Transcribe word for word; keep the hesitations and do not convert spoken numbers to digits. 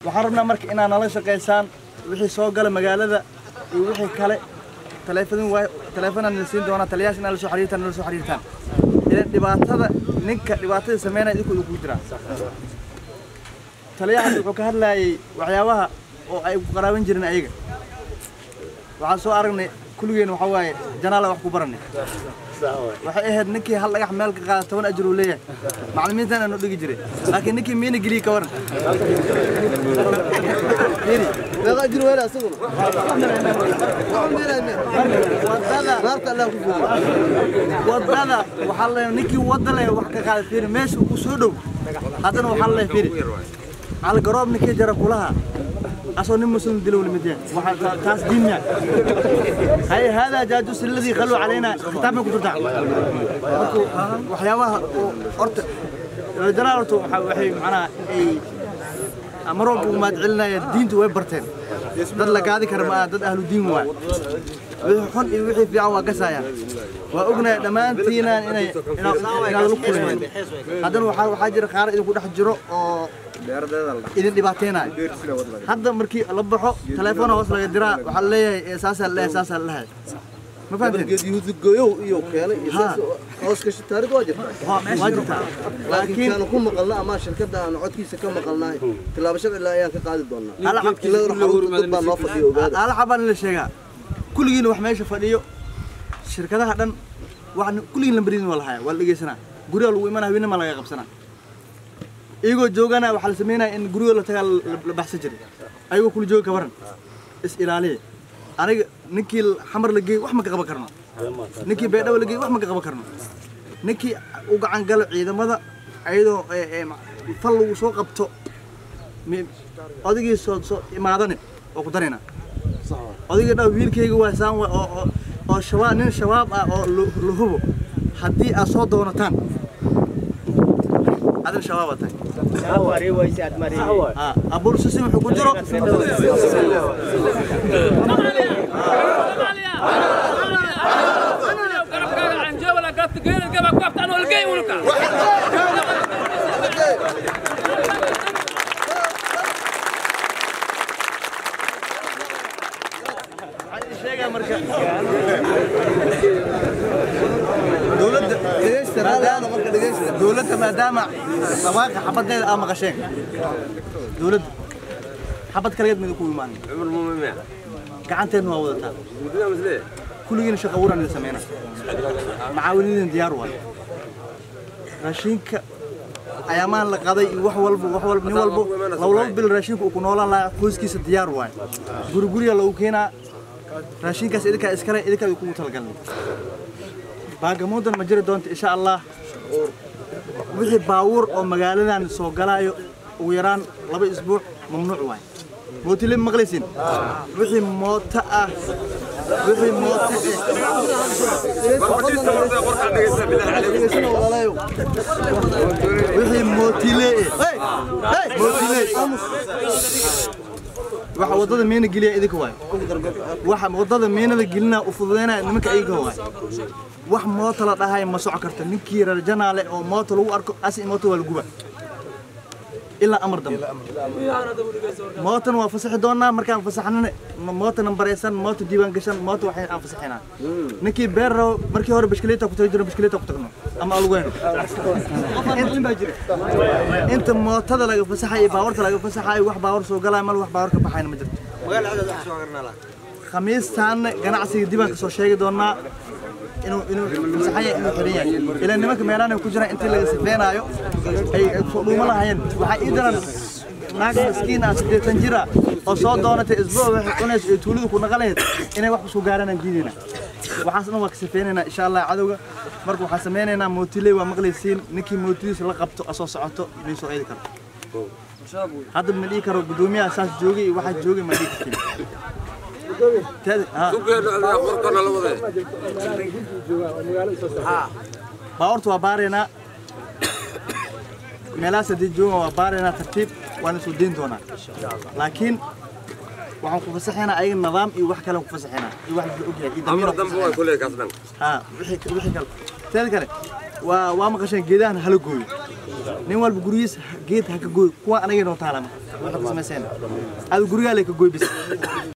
وحربنا مرك إن أنا ليش قيسان وحي سوقل مجالة وحي كله تلفون و تلفون النسين دونا تلياش أنا لسه حريتان لسه حريتان إذا دبعت هذا نك دبعت سمينا يدخل يقدران تلياش وكهر لا وعياوها أو قرابين جرنا أيجا وعسو أرني كل يوم وحواي جنالة وحكو برني waxay ahayd ninkii hal lagax meel ka qaado toban ajir uu leeyahay macallimiintan aanu dhigi jiray laakiin ninkii miina geli ka waran yiri laga ajir weera asaguna wadada marka la ku fuulo wadada waxa la ninkii wadada leh wax ka qaado fiir meesha uu soo dhow hadana waxa la fiir al garoob ninkii jara kulaha أصلاً مسلم دلوا المديان واحد تاس دنيا هاي هذا جاجوس الذي خلوا علينا ختامه كترتع وحياوها أرت جلالته وحي معنا أي أمرهم وما تعلنا الدين توي برتين ضد لك هذه كرما ضد أهل الدين واحد وحن وحي في عوا قسايا وأغنى لما أنتينا إن إن إن لقول هذا هو حاجر خارج يقول حجره إذا دبعتنا هذا مركي لبحه تلفونه وصل يدرا وحليه أساس الله أساس الله ما فهمت يهود الجيو يو كله أساس أسكش تاريخ واجد واجد لكن كانوا كم مقلنا ما شركة ده نقعد كيس كم مقلنا كلا بشر إلا يا كقاعد دونا هلا حب كلا راح يقول طبعا ما فديو هلا حبان اللي شيء كل جيل وح ما يشوف فديو شركة ده هذا وعن كل جيل برين ولا حاجة ولا جيسنا قرية لو إيمان هبينا ما لا يقبسنا إيجو جوجنا وحال سمينا إن قرية لتقال بحث جري أيوة كل جو كبرن إسئلة عليه أنا نكي الحمر لقي وح ما كقبل كرنا نكي بيدا ولقي وح ما كقبل كرنا نكي وقع عن قلع إذا ماذا أيضا فلو سوق بتو أديك سو سو ما هذا نه وقدرنا أديك ده ويل كي جوا سام أو أو شباب نين شباب أو لهو حدي أصوات دونتان هذا الشباب تاعي أوري ويسات مري آه أبو رسوسي محكو جرو دولة ما دام سواق حبض ده أما غشين دولة حبض كريد من يكون ماني عمر مو مميع قعنتين ووضتها كل جيل شقورنا اللي سمينا معاونين دياروا راشينك أيامان لقضي وحول وحول من والبو لو لو بالراشينك وكنا ولا لا كوز كيس ديار واي غرغوريا لو كينا راشينك إذا إسكره إذا يكون متلقلني باقي مودن مجرى دونت إن شاء الله وحي باور أو مقالنا سوقلايو ويران لبي أسبوع ممنوع واي موتيلين مغلسين وحي موتا وحي موتا وحي موتيلي موتيلي waxa wadada meena galiya idinka waay waxa wadada meena galina u fududeena nimanka ayaga waay wax mooto la dhahay ma soo karta ninkii reer janaale oo mooto lagu arko asi mooto wal guba ila amar dam mootan waa fasax doona markaan fasaxnana mooto nambareysan mooto diiwaan gashan mooto waxay aan fasaxina ninkii beero markii hore bishkileta ku tagno bishkileta ku tagno ama alweyn inta mootada laga fasaxay baawarta laga fasaxay wax baawar soo galay mal wax baawar ka baxayna ma jirto magaal cad wax soo garnaa la khamiis taan ganacsiga diiwaan ka soo sheegi doona inuu inuu fasaxay inuu xiriya ila nimanka meelaana ku jira intii laga sifeenaayo ay fuduma lahayn waxa iidan naag miskiina sideetan jira oo soo doonatay isbuuc wax cunays ee tuuladu ku naqaleed inay wax soo gaaraan diidina waxaasna waa ka sifeenayna insha Allah cadawga marka waxa sameeynayna mootile waa maqleysiin ninkii mootidiisa la qabto asoo socoto inay soo eedi karto hadda ma dhigi karo gudoomiyaha saas joogay waxa joogay ma dhigi karto باورت وبارينا ملاس دي جوا وبارينا ترتيب وانا سودين دونا لكن waxaan ku fasaxayna ay nidaam iyo wax kale ku fasaxayna iyo wax la ogyahay idin amar dambe way kulay kasban ha wixii wixii kale teen kale waa waa maqashay geedahan hal gooy nin walba guriis geed ha ka gooy kuwa anaga noo taalama waxaad samayseen aad gurigaa lay ka goy bis